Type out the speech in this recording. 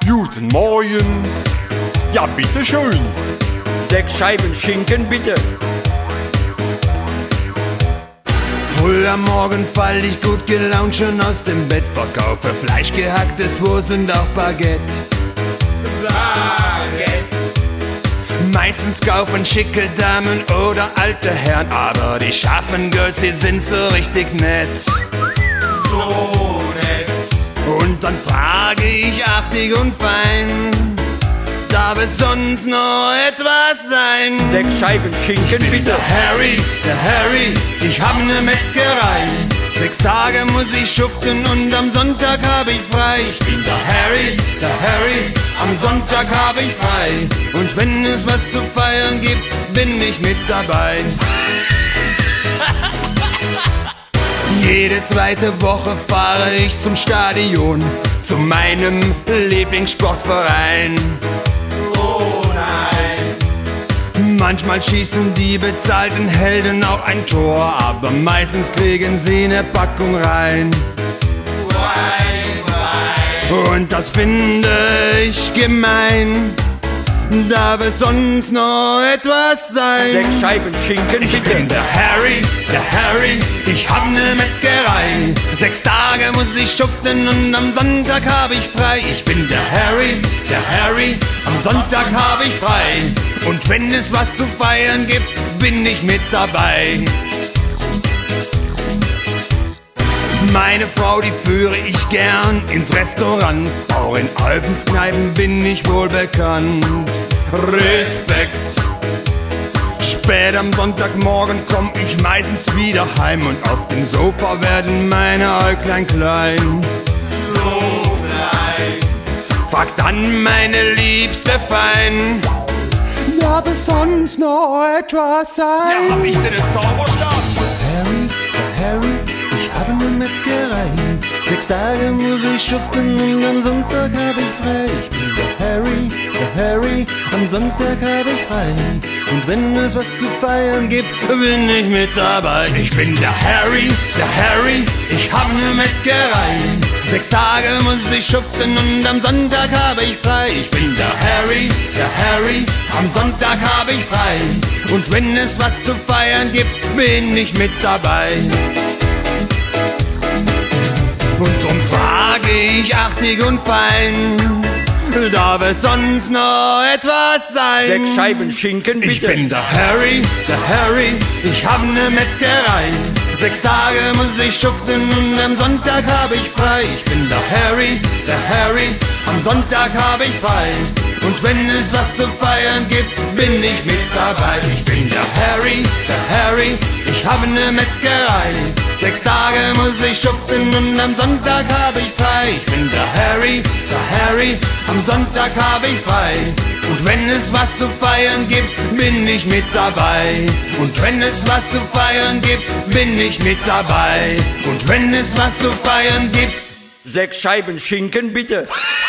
Guten Morgen. Ja, bitteschön. 6 Scheiben Schinken, bitte. Früh am Morgen fall ich gut gelaunt schon aus dem Bett, verkaufe Fleisch, gehacktes Wurst und auch Baguette. Meistens kaufen schicke Damen oder alte Herren, aber die scharfen Girls, die sind so richtig nett. So nett. Und dann frage ich artig und fein, darf es sonst noch etwas sein? 6 Scheiben Schinken, bitte. Der Harry, ich hab ne Metzgerei. 6 Tage muss ich schuften und am Sonntag hab ich frei. Ich bin der Harry, am Sonntag hab ich frei. Und wenn es was zu feiern gibt, bin ich mit dabei. Jede zweite Woche fahre ich zum Stadion, zu meinem Lieblingssportverein. Oh nein. Manchmal schießen die bezahlten Helden auch ein Tor, aber meistens kriegen sie ne Packung rein. Und das finde ich gemein. Darf es sonst noch etwas sein? 6 Scheiben Schinken, Ich bitte. bin der Harry, ich hab ne Metzgerei. 6 Tage muss ich schuften und am Sonntag hab ich frei. Ich bin der Harry, am Sonntag hab ich frei. Und wenn es was zu feiern gibt, bin ich mit dabei. Meine Frau, die führe ich gern ins Restaurant. Auch in Alpenskneipen bin ich wohl bekannt. Respekt. Spät am Sonntagmorgen komm ich meistens wieder heim und auf dem Sofa werden meine Äuglein klein. So klein. Frag dann meine Liebste fein, darf es sonst noch etwas sein? Ja, hab ich denn den Zauberstab? Harry, ich habe ne Metzgerei. 6 Tage muss ich schuften und am Sonntag hab ich frei. Ich bin der Harry, am Sonntag hab ich frei. Und wenn es was zu feiern gibt, bin ich mit dabei. Ich bin der Harry, ich hab ne Metzgerei. 6 Tage muss ich schuften und am Sonntag hab ich frei. Ich bin der Harry, am Sonntag hab ich frei. Und wenn es was zu feiern gibt, bin ich mit dabei. Und drum frage ich artig und fein, darf es sonst noch etwas sein? 6 Scheiben Schinken, bitte. Ich bin der Harry, ich hab ne Metzgerei. 6 Tage muss ich schuften und am Sonntag hab ich frei. Ich bin der Harry, am Sonntag hab ich frei. Und wenn es was zu feiern gibt, bin ich mit dabei. Ich bin der Harry, ich hab ne Metzgerei. 6 Tage muss ich schuften und am Sonntag hab ich frei. Ich bin der Harry, am Sonntag hab ich frei. Und wenn es was zu feiern gibt, bin ich mit dabei. Und wenn es was zu feiern gibt, bin ich mit dabei. Und wenn es was zu feiern gibt, 6 Scheiben Schinken, bitte.